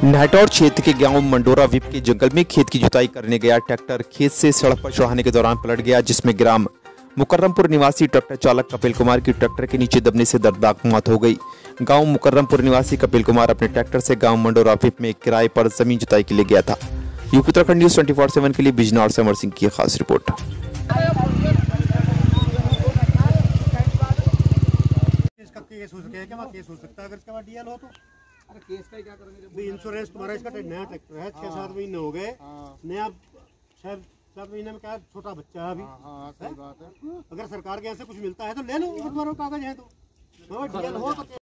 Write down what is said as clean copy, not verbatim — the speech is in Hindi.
नाहटौर क्षेत्र के गांव मंडोरा विप के जंगल में खेत की जुताई करने गया ट्रैक्टर खेत से सड़क पर चढ़ाने के दौरान पलट गया, जिसमें ग्राम मुकर्रमपुर निवासी ट्रैक्टर चालक कपिल कुमार की ट्रैक्टर के नीचे दबने से दर्दनाक मौत हो गई। गांव मुकर्रमपुर निवासी कपिल कुमार अपने ट्रैक्टर से गांव मंडोरा विप में किराए पर जमीन जुताई के लिए गया था। यूपी उत्तराखंड न्यूज 24/7 के लिए बिजनौर से अमर सिंह की खास रिपोर्ट। केस हो सकता है क्या? केस हो सकता है अगर इसके बाद डीएल हो तो। अरे केस का क्या करेंगे? इंश्योरेंस तुम्हारा इसका नया ट्रैक्टर है, 6-7 महीने हो गए नया, 6-7 महीने में क्या छोटा बच्चा है अभी। सही बात है। अगर सरकार के यहाँ से कुछ मिलता है तो ले लो, तुम्हारे कागज है तो डीएल हो तो